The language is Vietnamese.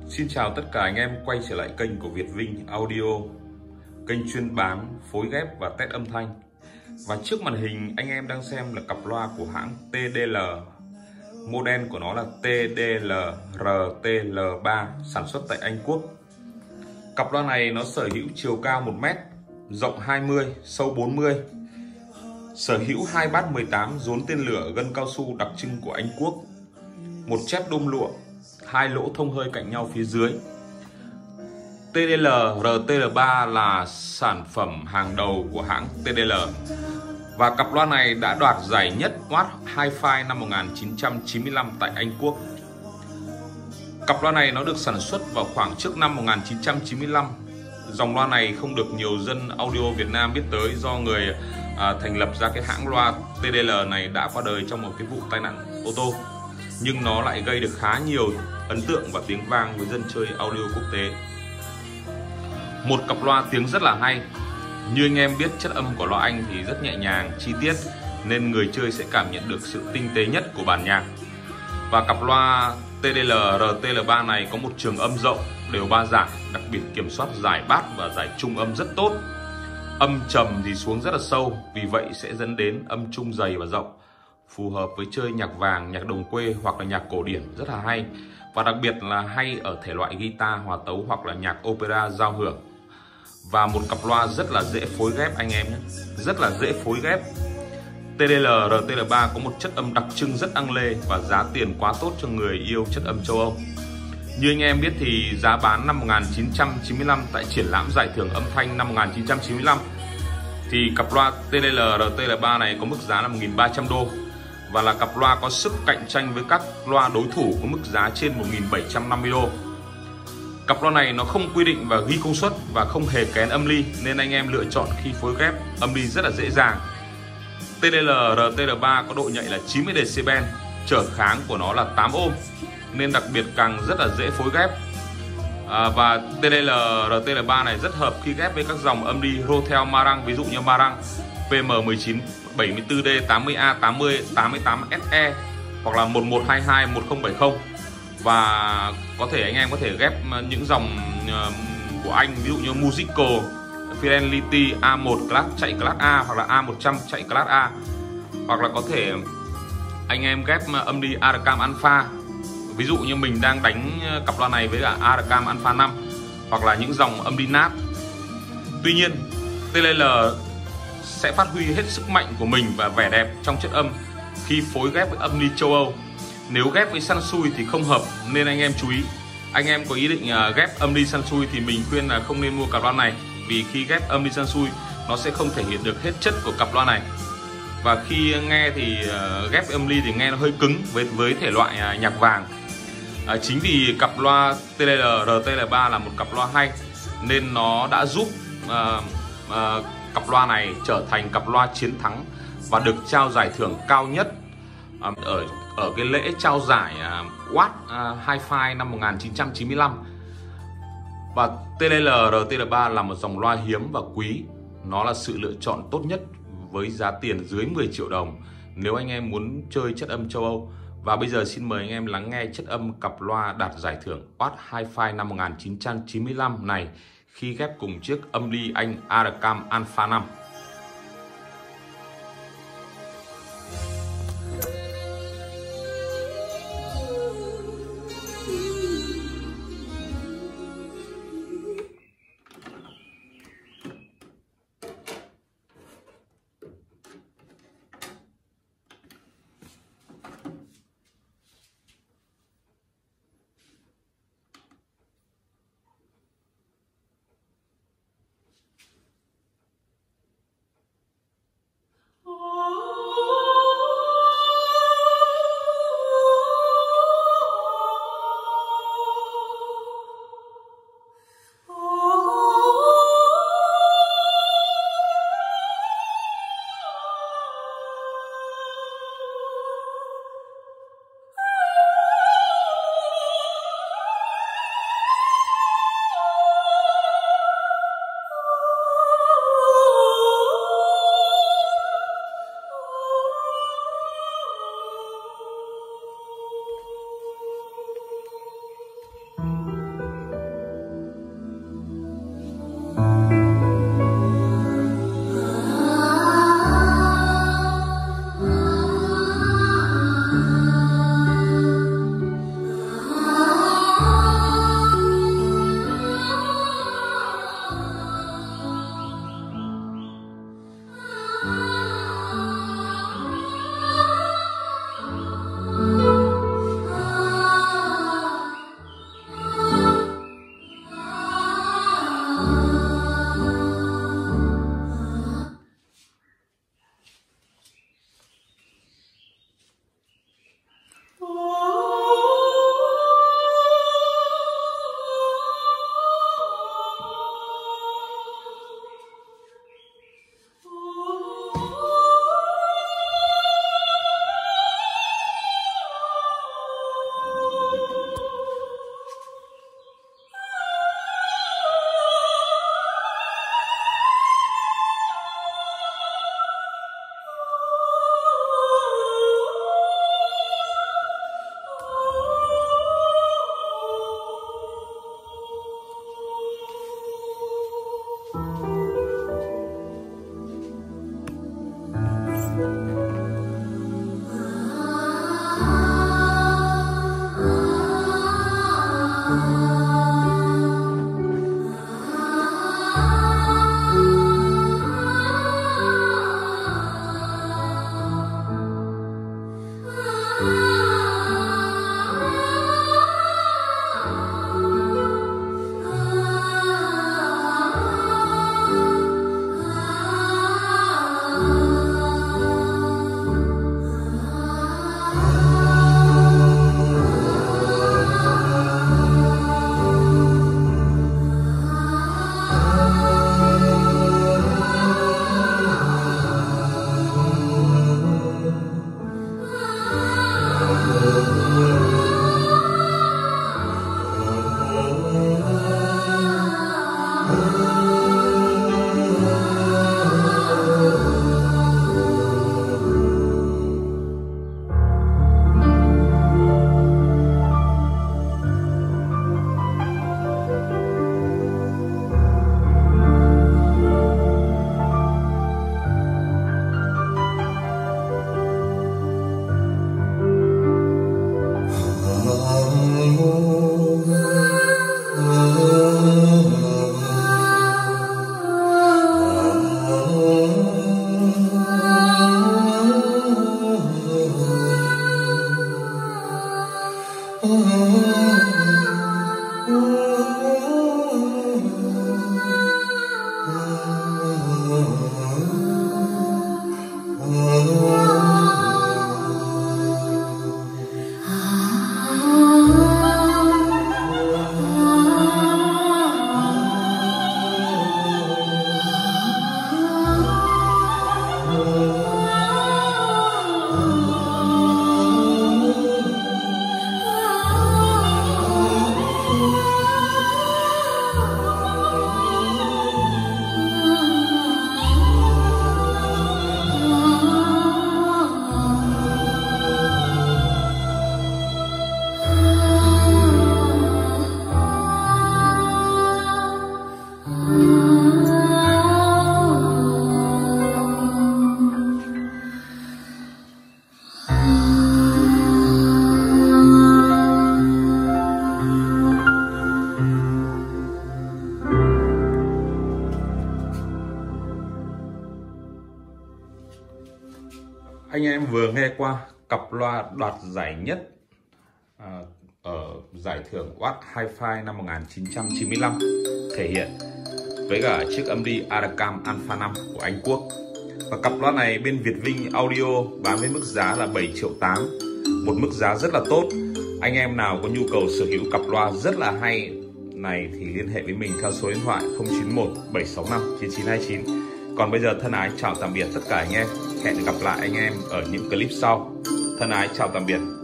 Xin chào tất cả anh em quay trở lại kênh của Việt Vinh Audio, kênh chuyên bán, phối ghép và test âm thanh. Và trước màn hình anh em đang xem là cặp loa của hãng TDL, model của nó là TDL RTL3, sản xuất tại Anh Quốc. Cặp loa này nó sở hữu chiều cao 1 m, rộng 20, sâu 40, sở hữu 2 bát 18 rốn tên lửa gân cao su đặc trưng của Anh Quốc, một chép đôm lụa, 2 lỗ thông hơi cạnh nhau phía dưới. TDL RTL3 là sản phẩm hàng đầu của hãng TDL và cặp loa này đã đoạt giải nhất Watt Hi-Fi năm 1995 tại Anh Quốc. Cặp loa này nó được sản xuất vào khoảng trước năm 1995. Dòng loa này không được nhiều dân audio Việt Nam biết tới do người thành lập ra cái hãng loa TDL này đã qua đời trong một cái vụ tai nạn ô tô. Nhưng nó lại gây được khá nhiều ấn tượng và tiếng vang với dân chơi audio quốc tế. Một cặp loa tiếng rất là hay. Như anh em biết, chất âm của loa Anh thì rất nhẹ nhàng, chi tiết nên người chơi sẽ cảm nhận được sự tinh tế nhất của bản nhạc. Và cặp loa TDL RTL3 này có một trường âm rộng, đều 3 giải, đặc biệt kiểm soát giải bass và giải trung âm rất tốt. Âm trầm thì xuống rất là sâu, vì vậy sẽ dẫn đến âm trung dày và rộng, phù hợp với chơi nhạc vàng, nhạc đồng quê hoặc là nhạc cổ điển rất là hay. Và đặc biệt là hay ở thể loại guitar, hòa tấu hoặc là nhạc opera giao hưởng. Và một cặp loa rất là dễ phối ghép anh em nhé, rất là dễ phối ghép. TDL RTL3 có một chất âm đặc trưng rất ăn lê và giá tiền quá tốt cho người yêu chất âm châu Âu. Như anh em biết thì giá bán năm 1995 tại triển lãm giải thưởng âm thanh năm 1995 thì cặp loa TDL RTL3 này có mức giá là 1.300 đô và là cặp loa có sức cạnh tranh với các loa đối thủ có mức giá trên 1.750 đô. Cặp loa này nó không quy định và ghi công suất và không hề kén âm ly nên anh em lựa chọn khi phối ghép âm ly rất là dễ dàng. TDL RTL3 có độ nhạy là 90 dB, trở kháng của nó là 8 ohm nên đặc biệt càng rất là dễ phối ghép. Và TDL RTL3 này rất hợp khi ghép với các dòng âm ly Rotel Marang, ví dụ như Marang PM19 74D 80A 80 88 SE hoặc là 1122 1070. Và có thể anh em có thể ghép những dòng của Anh, ví dụ như Musical Fidelity A1 class chạy class A hoặc là A100 chạy class A, hoặc là có thể anh em ghép âm ly Arcam Alpha, ví dụ như mình đang đánh cặp loa này với cả Arcam Alpha 5 hoặc là những dòng âm ly NAT. Tuy nhiên TDL sẽ phát huy hết sức mạnh của mình và vẻ đẹp trong chất âm khi phối ghép với âm ly châu Âu. Nếu ghép với Sansui thì không hợp nên anh em chú ý. Anh em có ý định ghép âm ly Sansui thì mình khuyên là không nên mua cặp loa này, vì khi ghép âm ly Sansui nó sẽ không thể hiện được hết chất của cặp loa này. Và khi nghe thì ghép âm ly thì nghe nó hơi cứng với thể loại nhạc vàng. Chính vì cặp loa TDL RTL3 là một cặp loa hay nên nó đã giúp cặp loa này trở thành cặp loa chiến thắng và được trao giải thưởng cao nhất ở cái lễ trao giải Watt Hi-Fi năm 1995. Và TDL RTL3 là một dòng loa hiếm và quý. Nó là sự lựa chọn tốt nhất với giá tiền dưới 10 triệu đồng nếu anh em muốn chơi chất âm châu Âu. Và bây giờ xin mời anh em lắng nghe chất âm cặp loa đạt giải thưởng Watt Hi-Fi năm 1995 này khi ghép cùng chiếc âm ly Anh Arcam Alpha 5. Anh em vừa nghe qua cặp loa đoạt giải nhất ở giải thưởng Watt Hi-Fi năm 1995 thể hiện với cả chiếc âm đi Arcam Alpha 5 của Anh Quốc. Và cặp loa này bên Việt Vinh Audio bán với mức giá là 7,8 triệu, một mức giá rất là tốt. Anh em nào có nhu cầu sở hữu cặp loa rất là hay này thì liên hệ với mình theo số điện thoại 091 765 9929. Còn bây giờ thân ái chào tạm biệt tất cả anh em. Hẹn gặp lại anh em ở những clip sau. Thân ái chào tạm biệt.